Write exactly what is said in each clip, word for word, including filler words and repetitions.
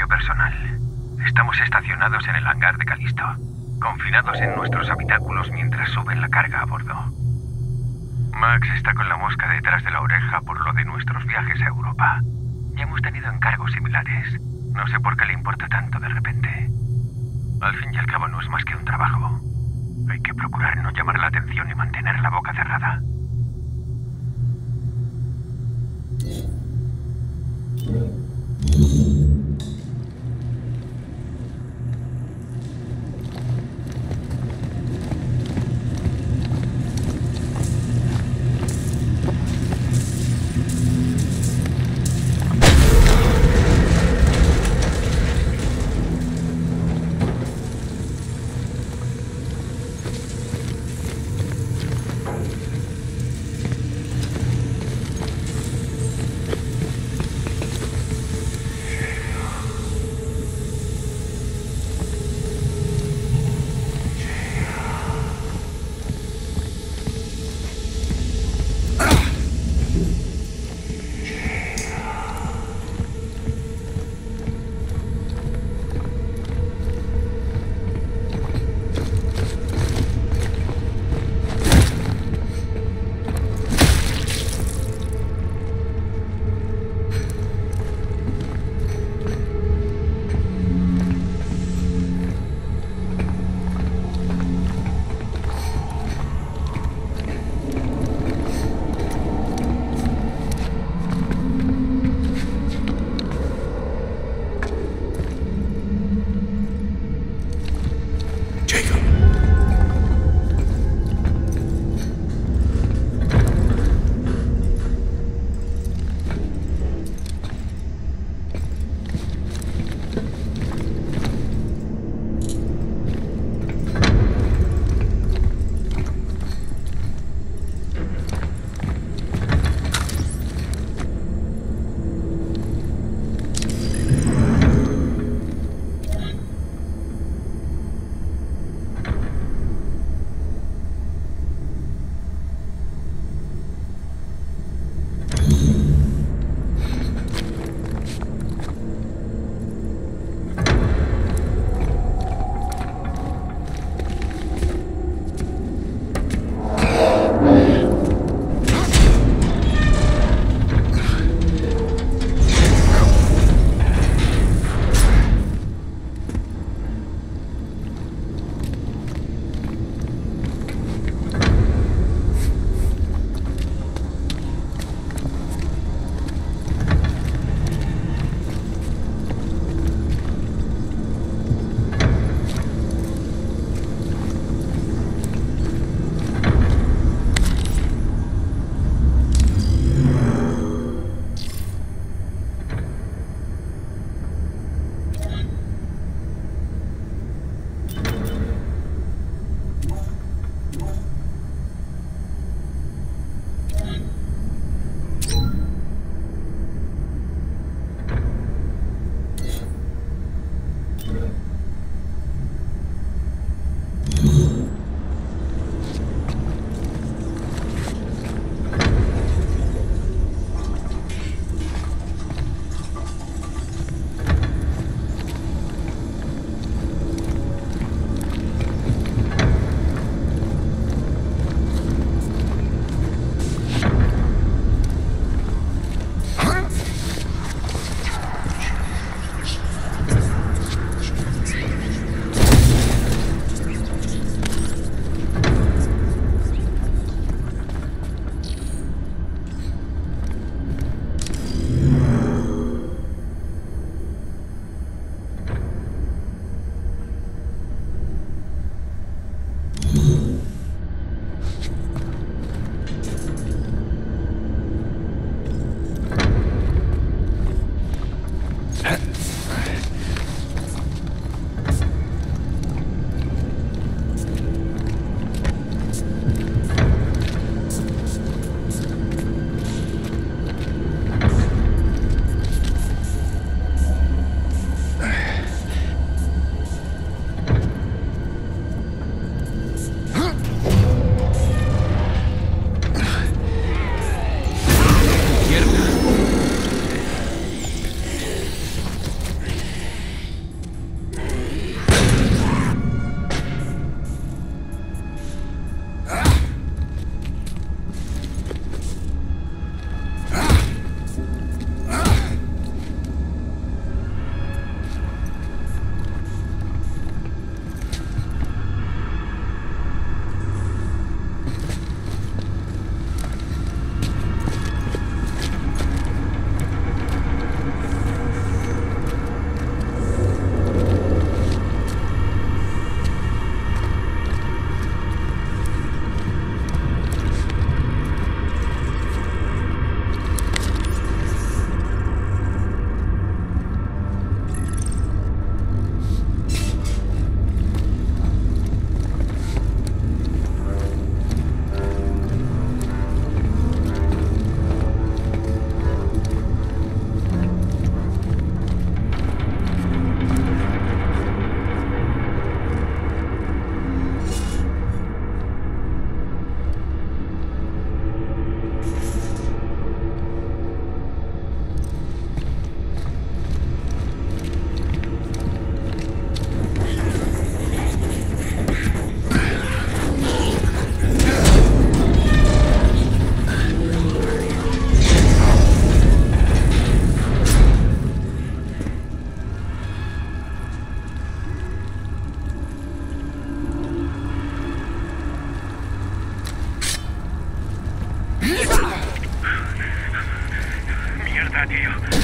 Apoyo personal. Estamos estacionados en el hangar de Calisto, confinados en nuestros habitáculos mientras suben la carga a bordo. Max está con la mosca detrás de la oreja por lo de nuestros viajes a Europa. Ya hemos tenido encargos similares. No sé por qué le importa tanto de repente. Al fin y al cabo no es más que un trabajo. Hay que procurar no llamar la atención y mantener la boca cerrada.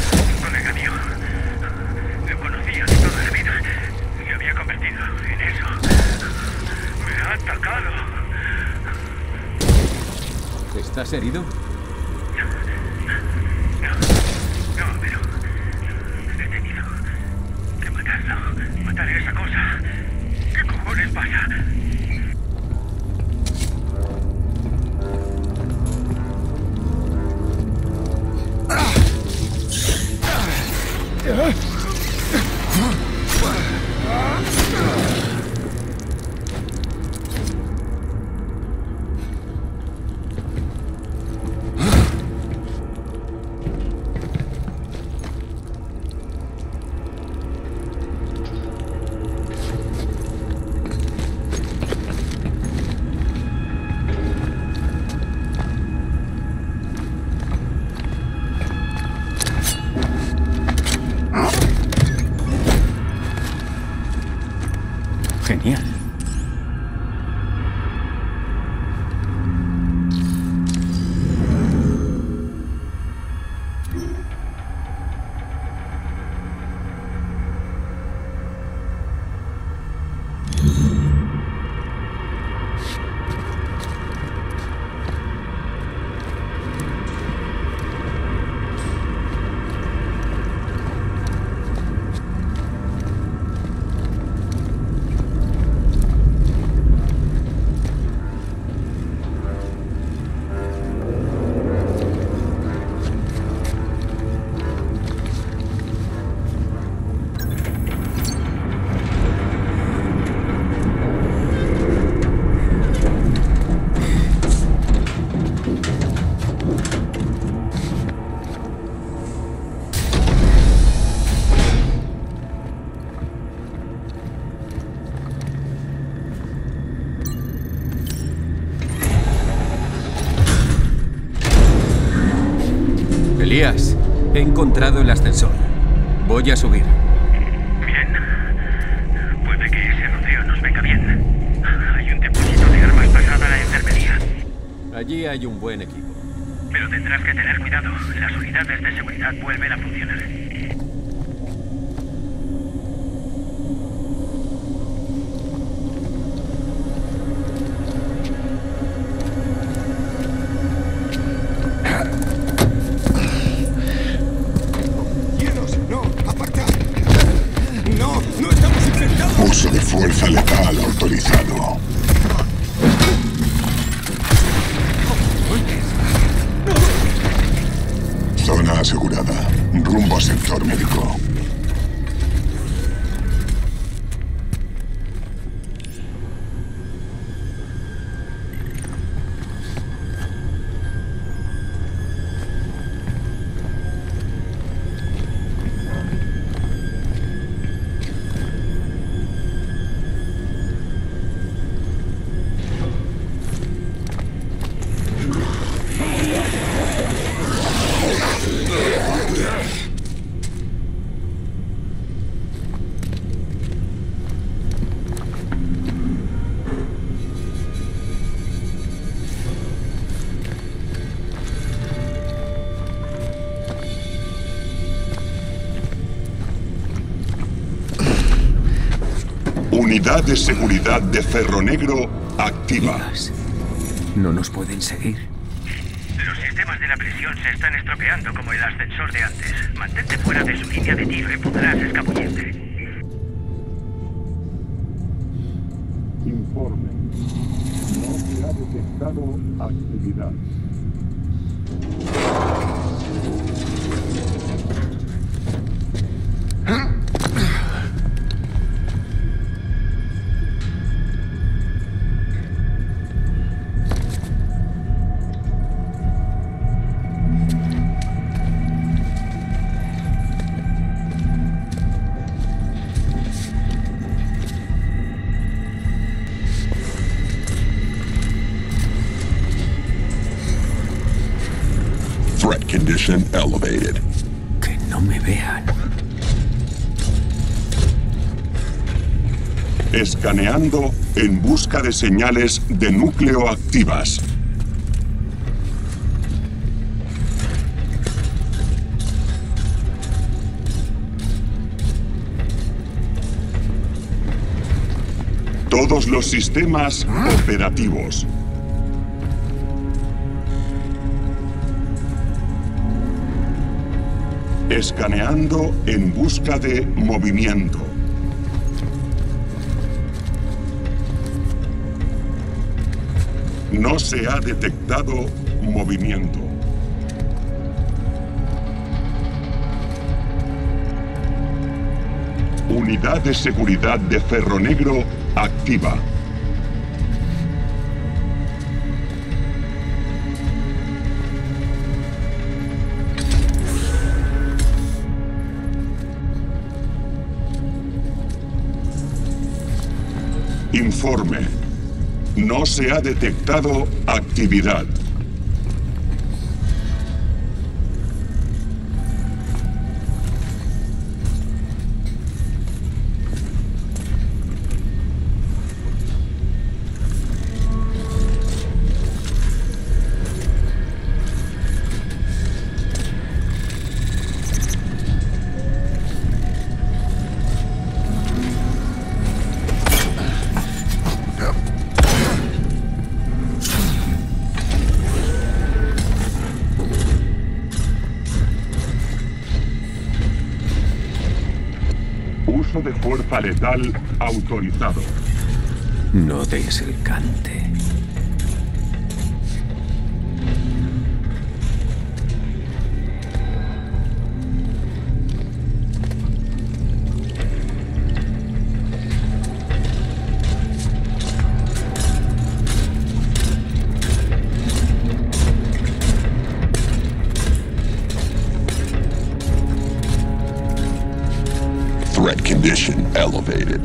Un colega mío. Lo conocía de toda la vida. Me había convertido en eso. Me ha atacado. ¿Estás herido? No, no, pero he tenido que matarlo. Matar a esa cosa. ¿Qué cojones pasa? Genial. Elías, he encontrado el ascensor. Voy a subir. Bien. Puede que ese rodeo nos venga bien. Hay un depósito de armas pasada a la enfermería. Allí hay un buen equipo. Pero tendrás que tener cuidado. Las unidades de seguridad vuelven a funcionar. Uso de fuerza letal autorizado. Zona asegurada. Rumbo a sector médico. Unidad de seguridad de Ferro Negro activa. Elías, no nos pueden seguir. Los sistemas de la prisión se están estropeando como el ascensor de antes. Mantente fuera de su línea de tiro y podrás escabullirte. Informe. No se ha detectado actividad. Threat condition elevated. Que no me vean. Escaneando en busca de señales de núcleo activas. Todos los sistemas operativos. Escaneando en busca de movimiento. No se ha detectado movimiento. Unidad de seguridad de Ferro Negro activa. Informe. No se ha detectado actividad. Uso de fuerza letal autorizado. No des el cante. Threat condition elevated.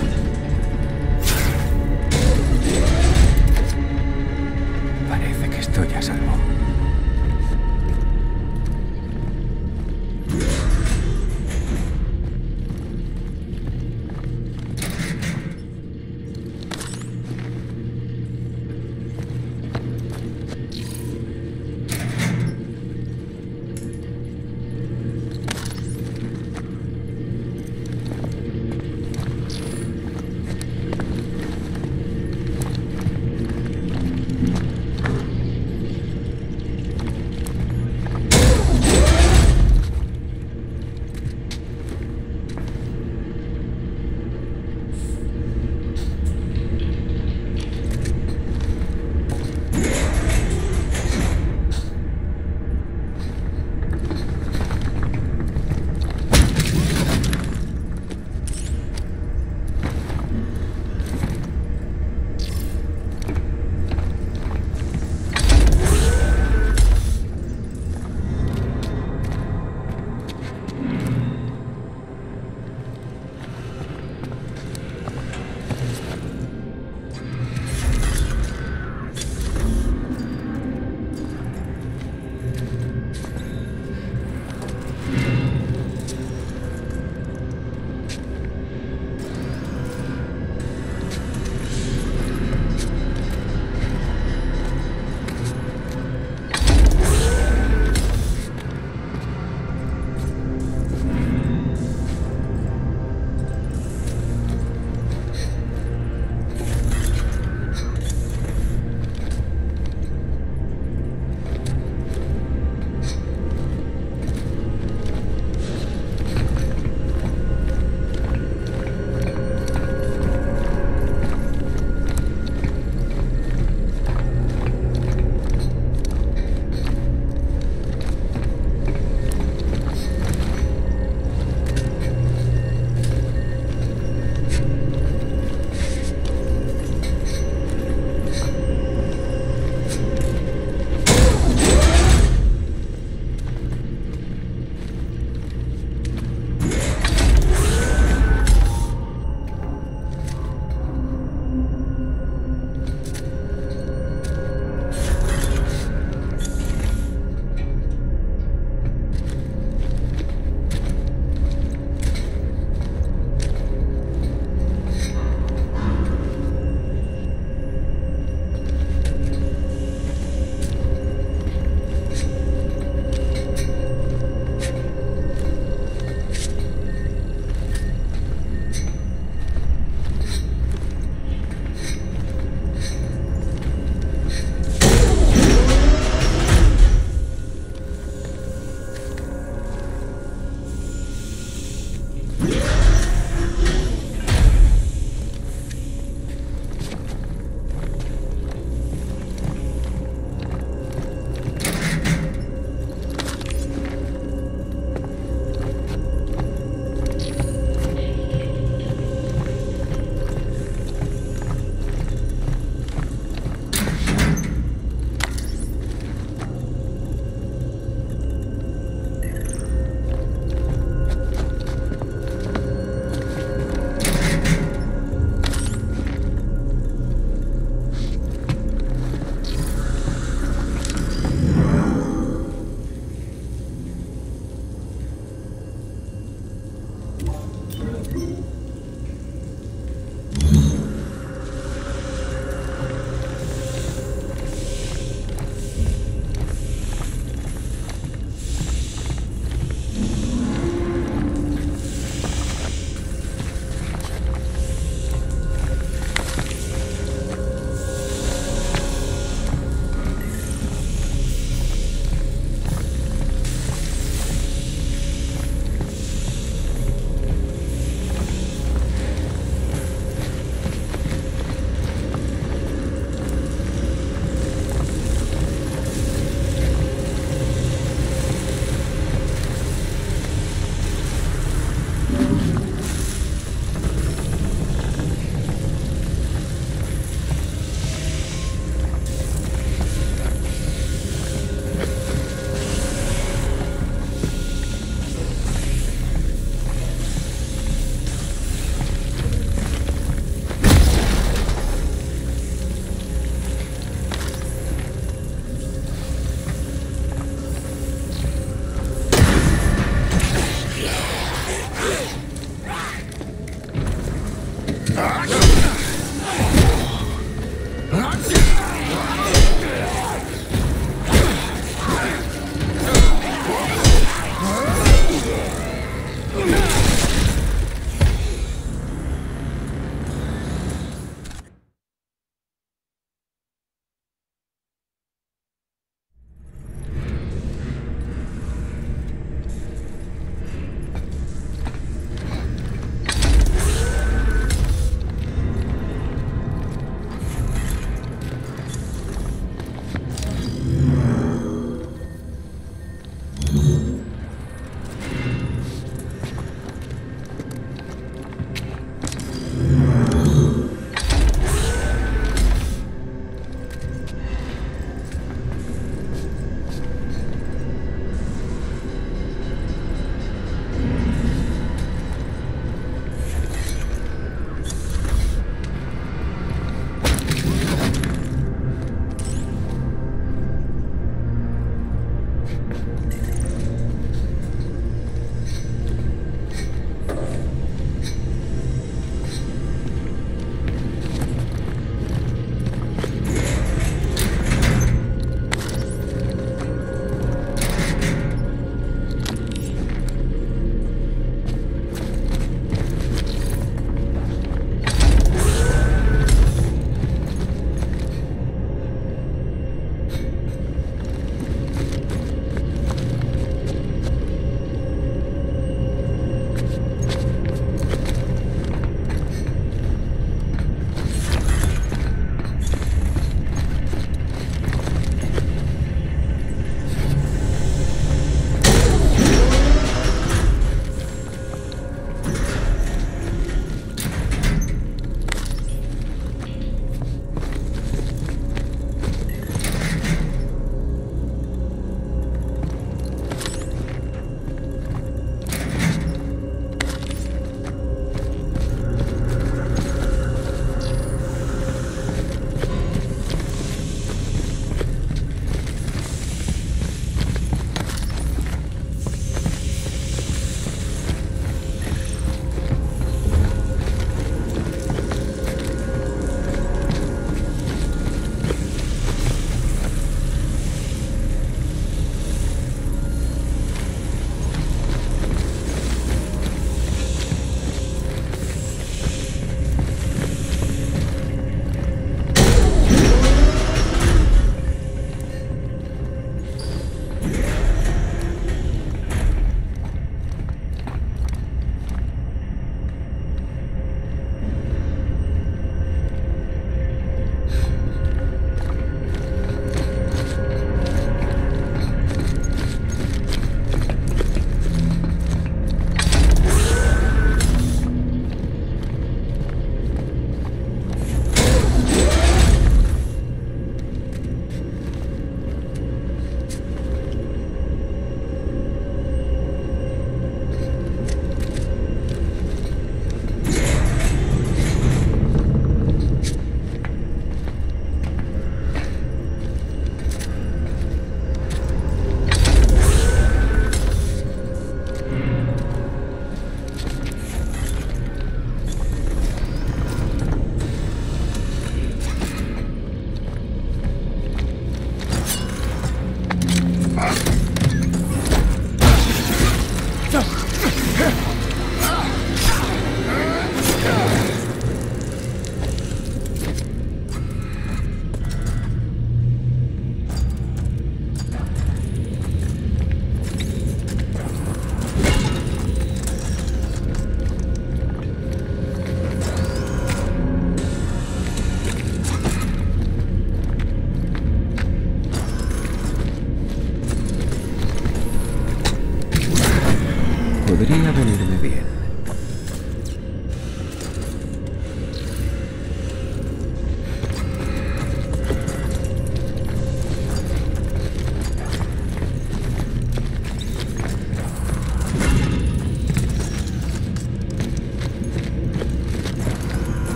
Parece que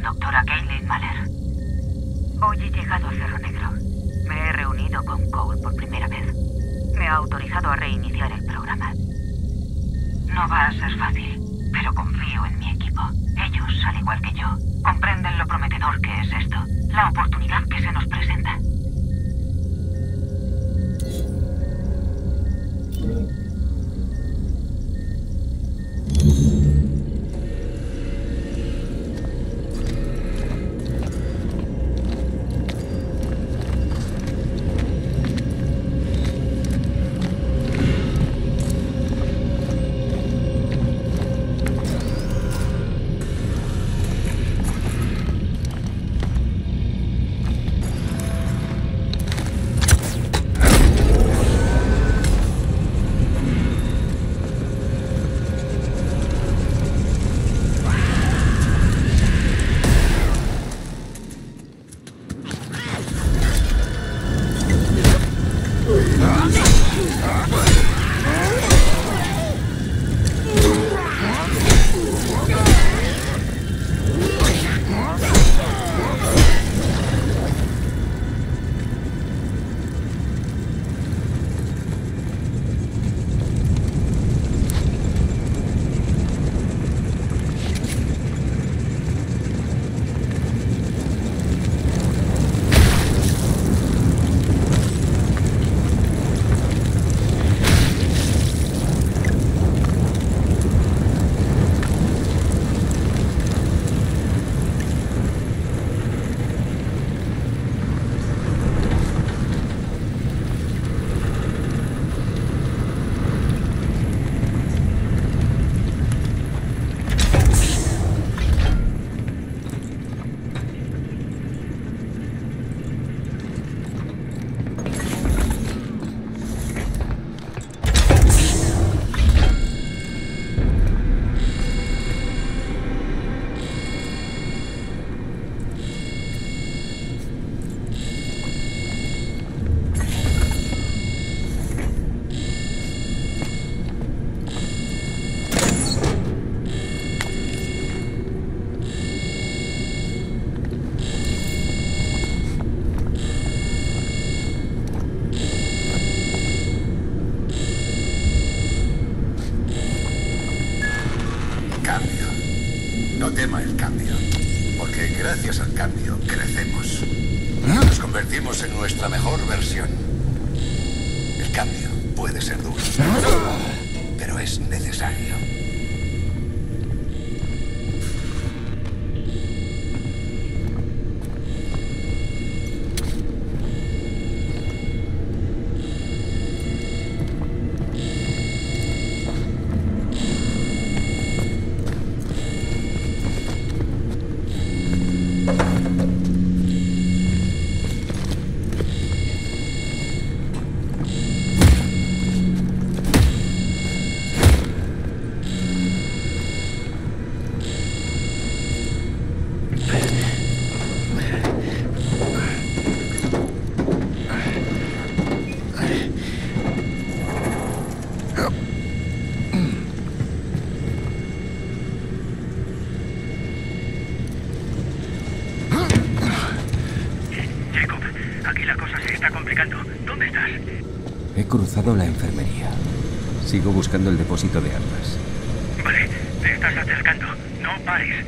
doctora Caitlin Mahler. Hoy he llegado a Cerro Negro. Me he reunido con Cole por primera vez. Me ha autorizado a reiniciar el programa. No va a ser fácil, pero confío en mi equipo. Ellos, al igual que yo, comprenden lo prometedor que es esto, la oportunidad que se nos presenta. Gracias al cambio, crecemos. Nos convertimos en nuestra mejor versión. El cambio puede ser duro, pero es necesario. He cruzado la enfermería. Sigo buscando el depósito de armas. Vale, te estás acercando. No pares.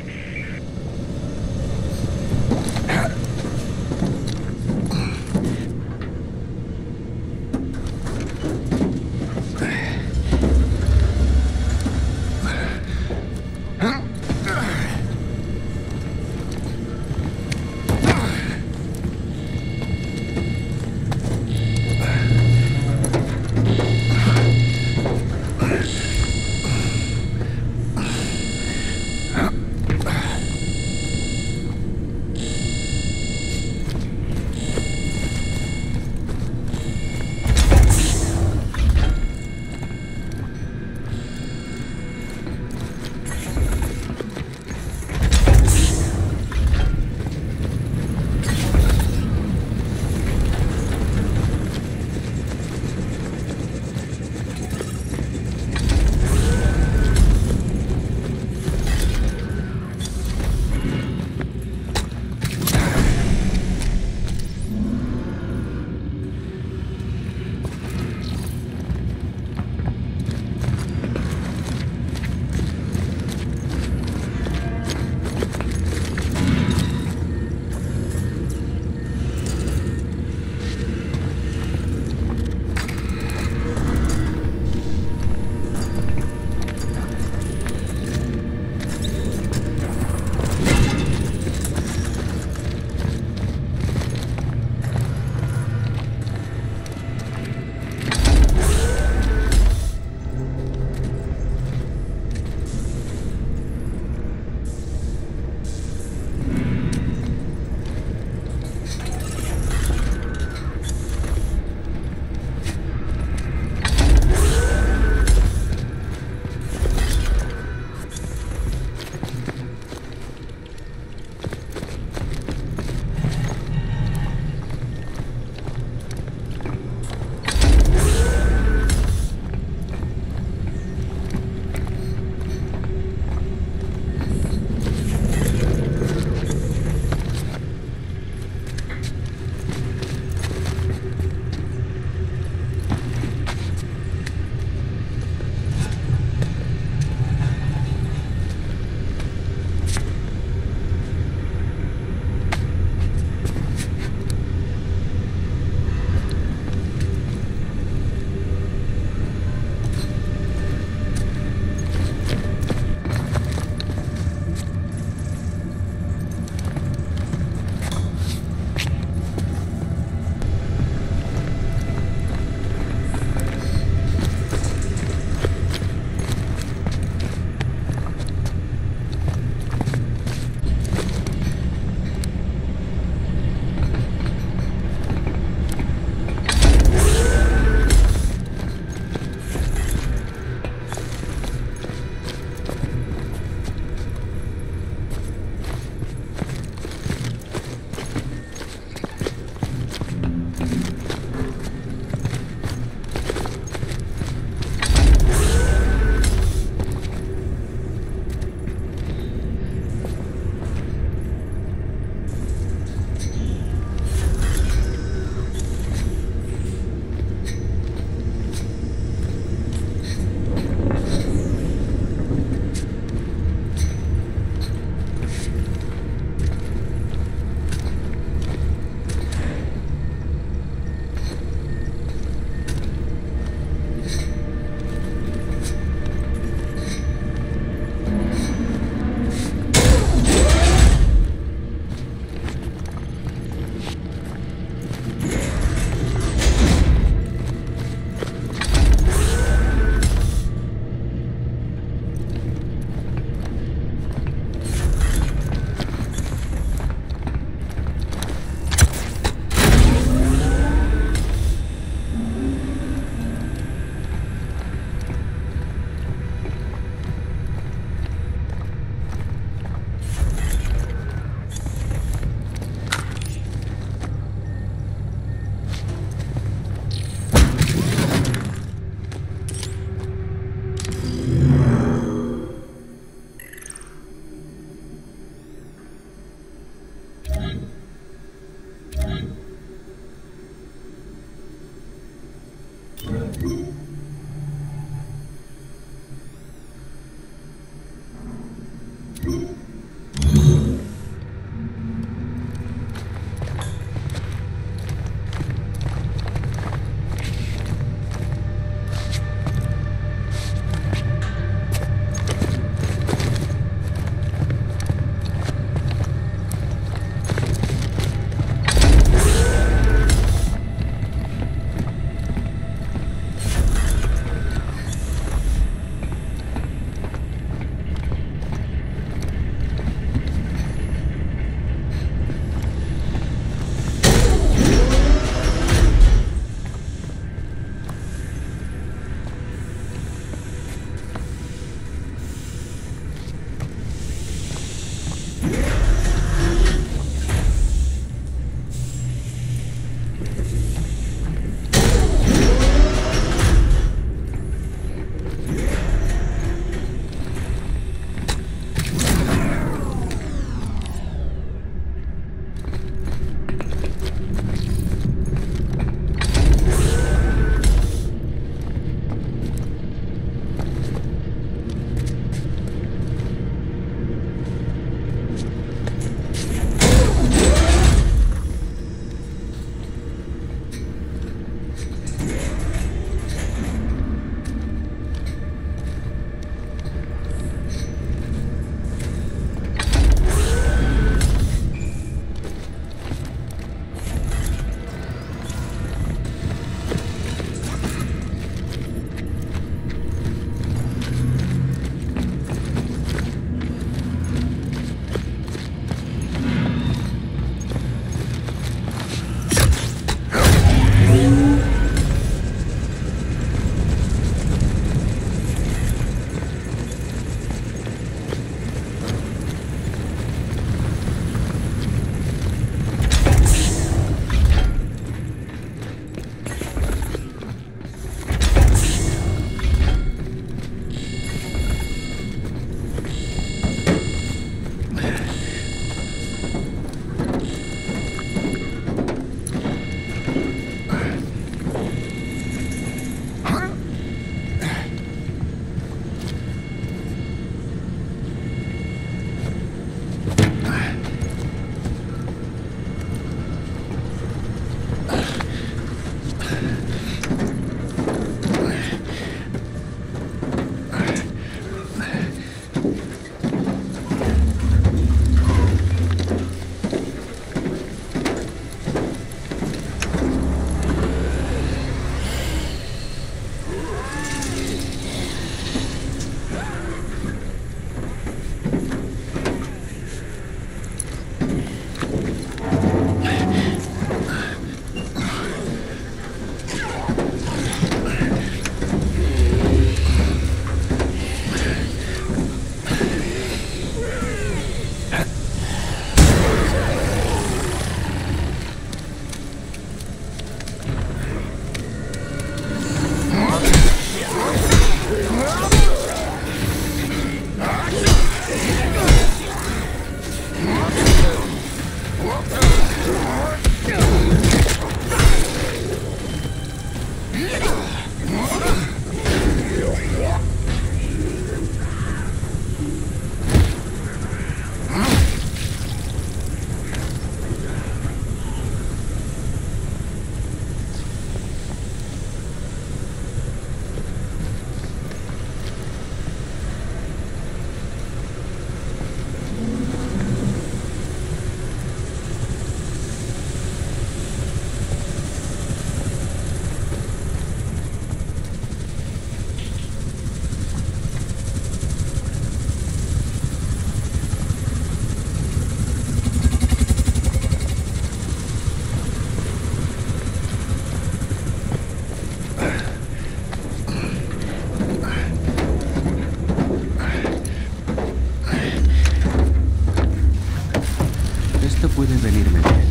Esto puede venirme bien.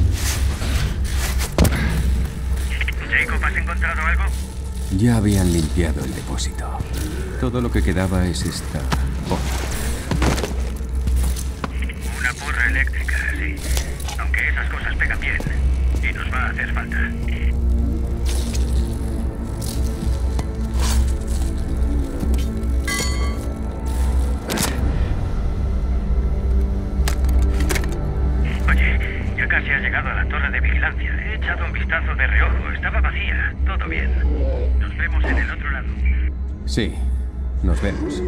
Jacob, ¿has encontrado algo? Ya habían limpiado el depósito. Todo lo que quedaba es esta porra. Una porra eléctrica, sí. Aunque esas cosas pegan bien. Y nos va a hacer falta. Casi ha llegado a la torre de vigilancia. He echado un vistazo de reojo. Estaba vacía. Todo bien. Nos vemos en el otro lado. Sí, nos vemos.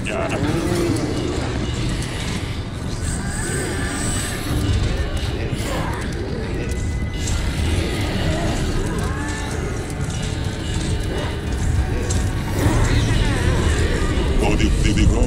Ya. Código.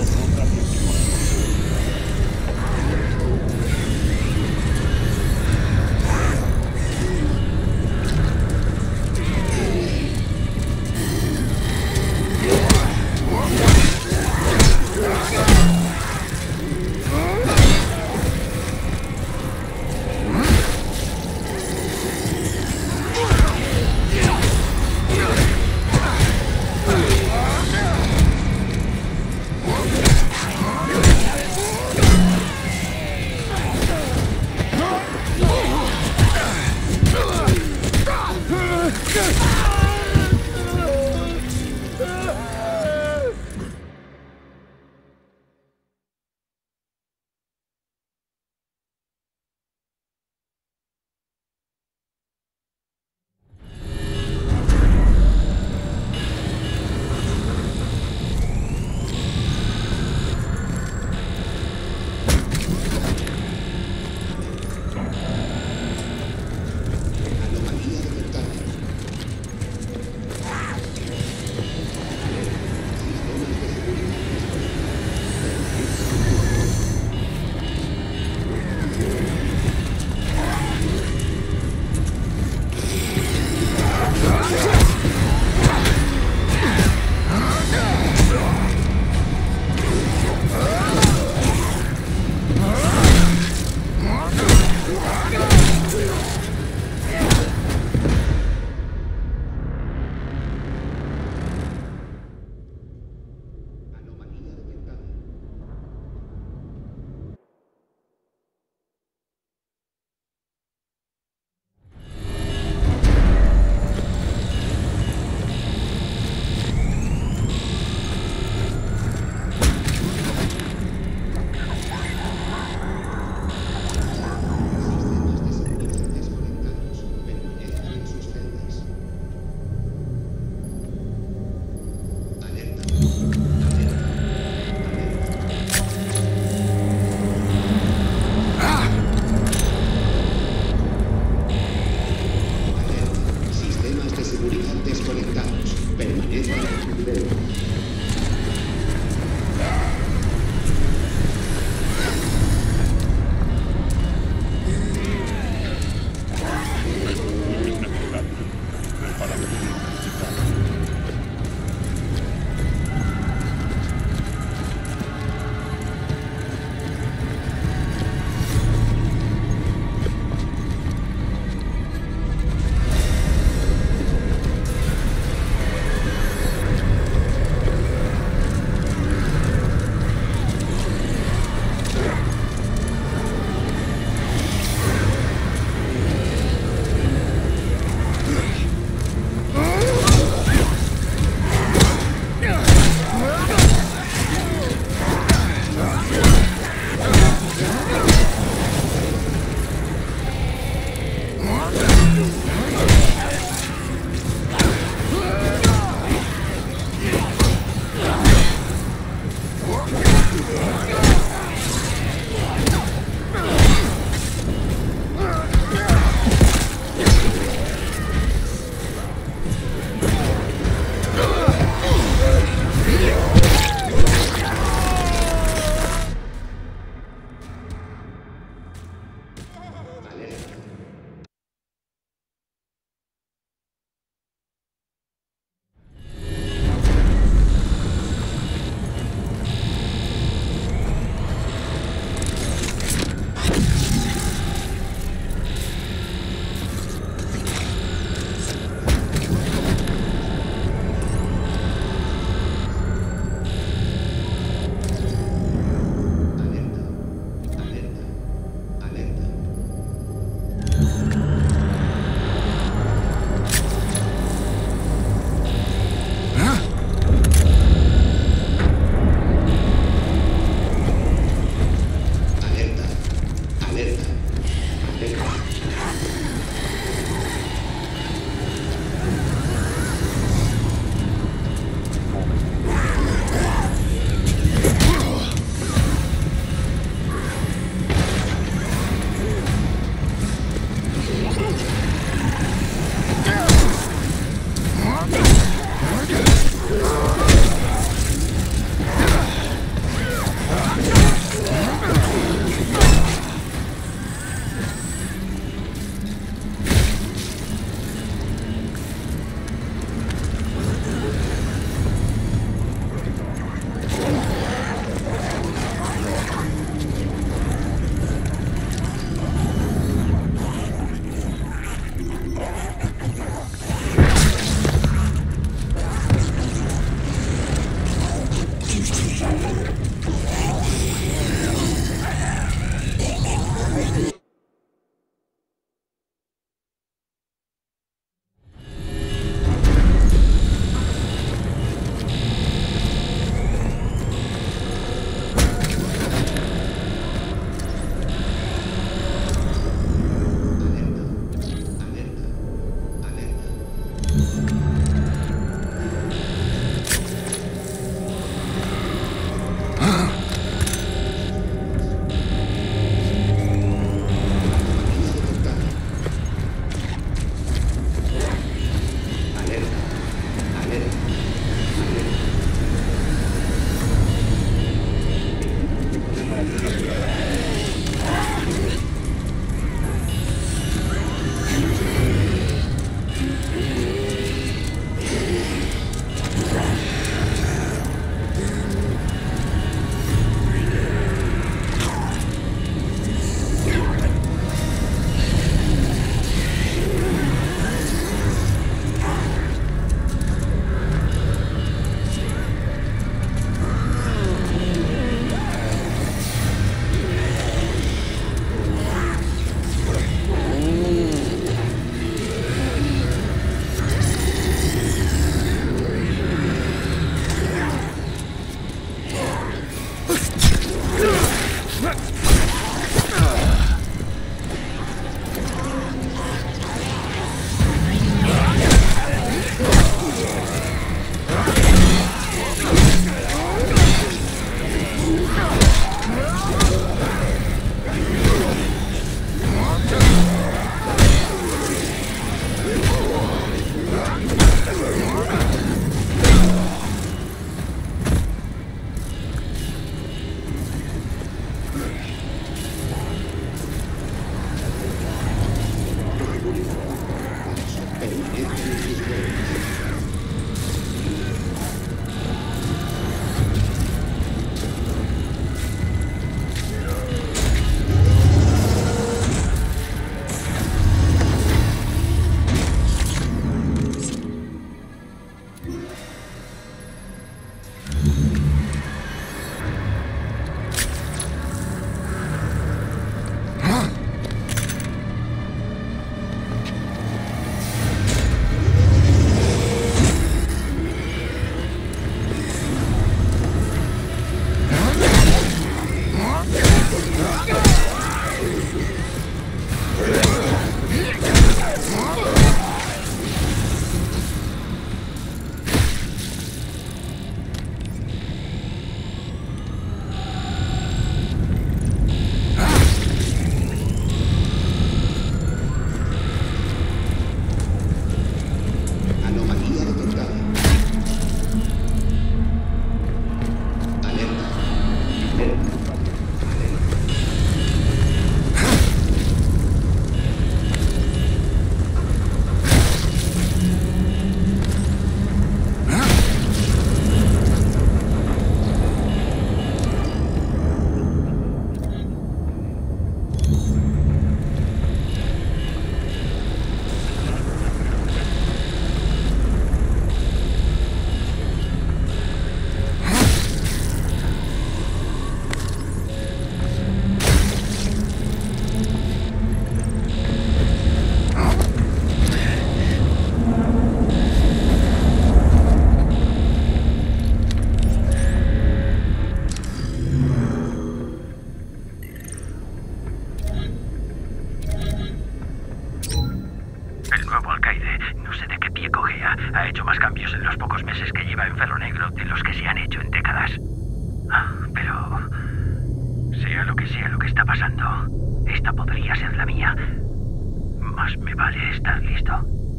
que se han hecho en décadas. Pero... sea lo que sea lo que está pasando, esta podría ser la mía. Más me vale estar listo.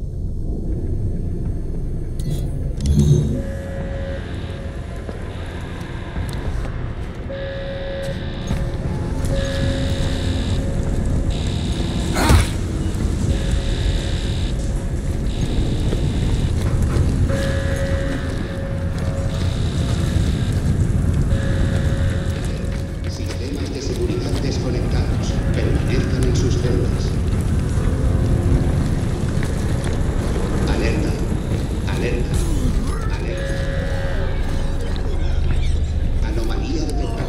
Sistemas de seguridad desconectados. Permanezcan en sus celdas. Alerta. Alerta. Alerta. Anomalía detectada.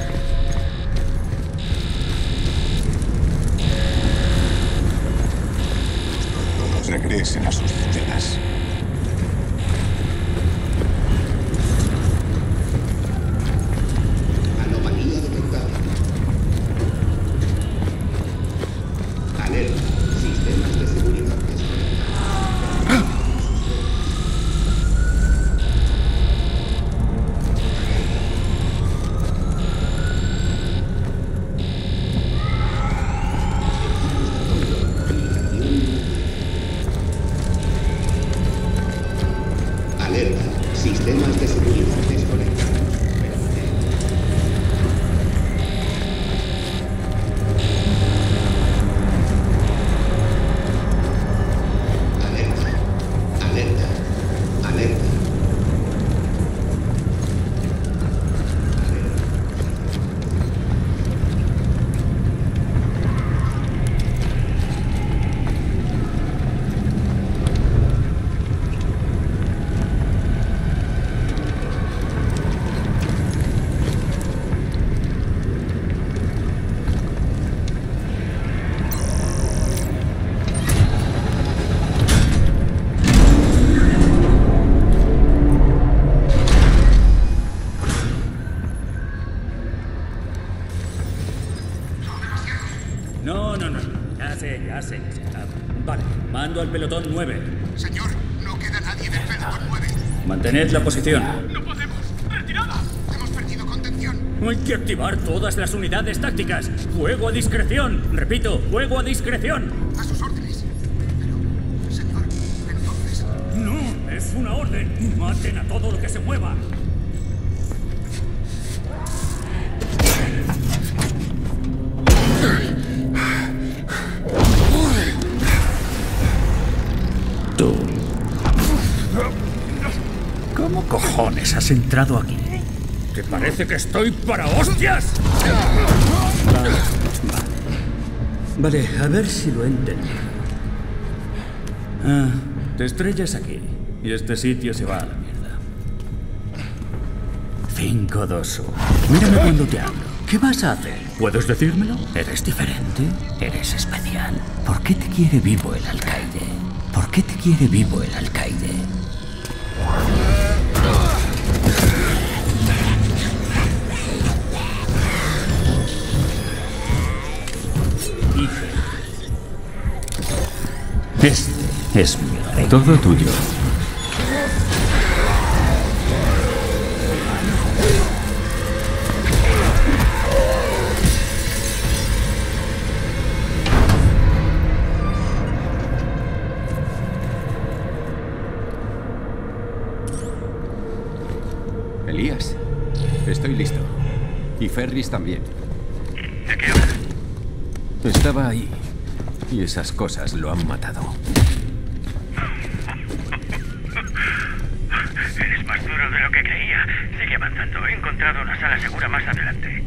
Todos regresen a sus celdas. Anomalía detectada. Alerta. Sistemas de seguridad desconectados. Alerta. Sistemas de seguridad desconectados. Alerta. Alerta. Alerta. No, no, no. Ya sé, ya sé. ya sé. Ah, vale, mando al pelotón nueve. Señor, no queda nadie del pelotón nueve. Mantened la posición. ¡No podemos! ¡Retirada! Hemos perdido contención. Hay que activar todas las unidades tácticas. Fuego a discreción. Repito, fuego a discreción. A sus órdenes. Pero, señor, entonces... No, es una orden. Maten a todo lo que se mueva. Tú. ¿Cómo cojones has entrado aquí? ¿Te parece que estoy para hostias? Vale, vale, a ver si lo he entendido. Ah, te estrellas aquí y este sitio se va a la mierda. cinco, dos, uno. Mírame cuando te hablo. ¿Qué vas a hacer? ¿Puedes decírmelo? ¿Eres diferente? ¿Eres especial? ¿Por qué te quiere vivo el alcaide? ¿Por qué te quiere vivo el alcaide? Este es mi rey. Todo tuyo. Elías, estoy listo. Y Ferris también. ¿De qué hora? Estaba ahí. Y esas cosas lo han matado. Eres más duro de lo que creía. Sigue avanzando. He encontrado una sala segura más adelante.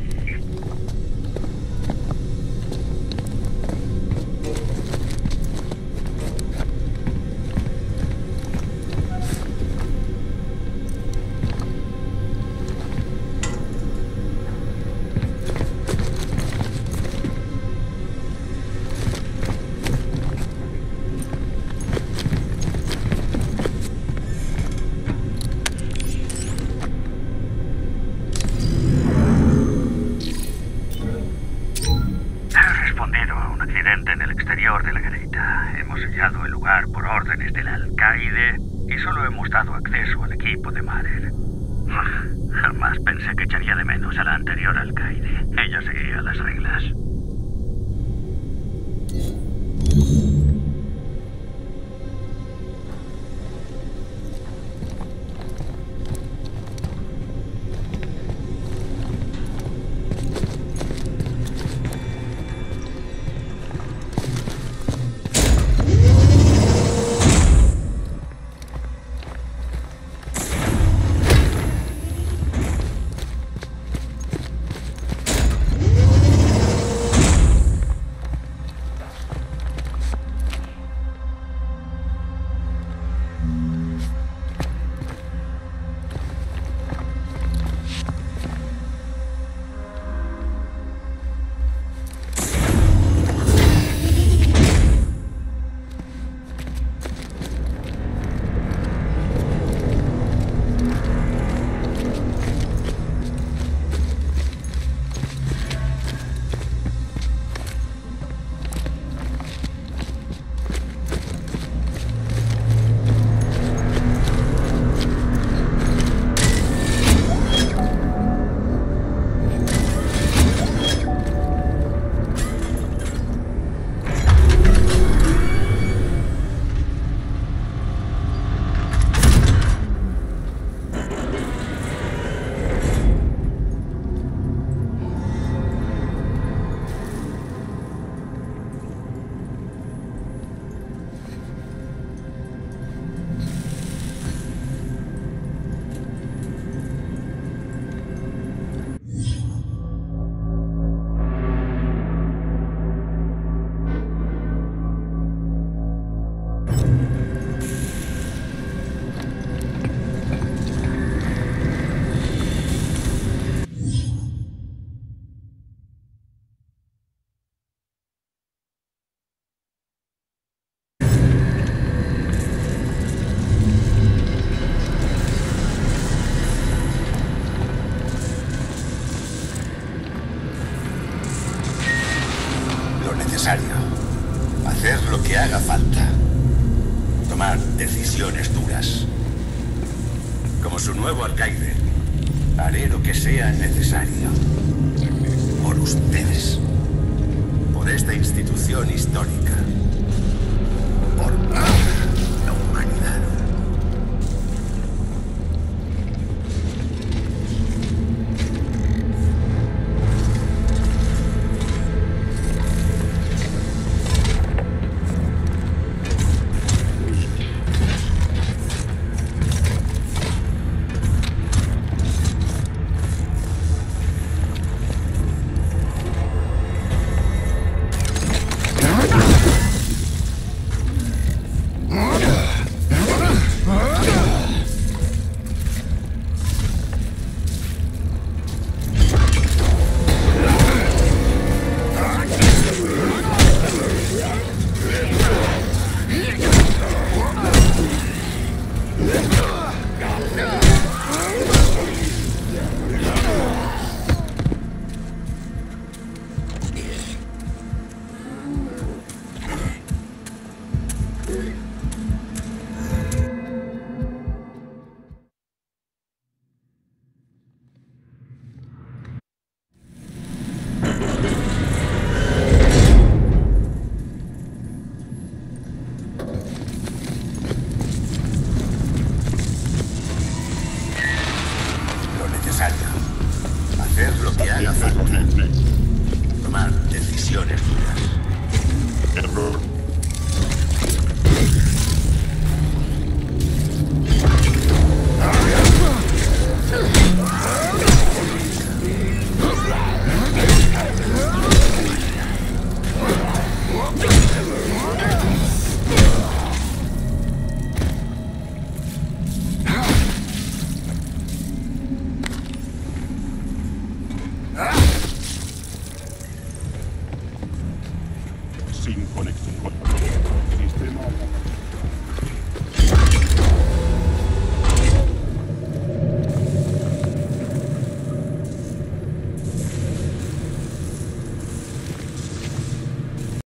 En el exterior de la garita. Hemos sellado el lugar por órdenes del alcaide y solo hemos dado acceso al equipo de Marer. Jamás pensé que echaría de menos a la anterior alcaide. Ella seguía las reglas. Hacer lo que haga falta. Tomar decisiones duras. Como su nuevo alcaide, haré lo que sea necesario. Por ustedes. Por esta institución histórica. Por la humanidad. Hacer lo que haga falta. Tomar decisiones duras. Error.